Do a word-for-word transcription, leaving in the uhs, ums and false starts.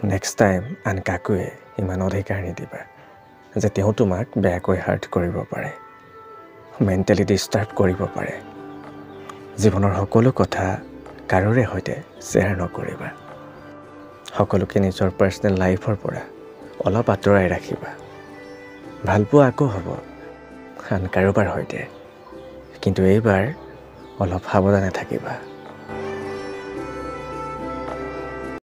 Next time আন কাকোৱে ইমান অধিকাৰ নিদিবা যে তেওঁ তোমাক বেয়াকৈ হাৰ্ট কৰিব পাৰে, মেণ্টেলি ডিষ্টাৰ্ব কৰিব পাৰে। জীৱনৰ সকলো কথা কাৰোৰে সৈতে শ্বেয়াৰ নকৰিবা। সকলোকে নিজৰ পাৰ্চনেল লাইফৰ পৰা অলপ আঁতৰাই ৰাখিবা। ভালপোৱা আকৌ হ'ব আন কাৰোবাৰ সৈতে, কিন্তু এইবাৰ অলপ সাৱধানে থাকিবা।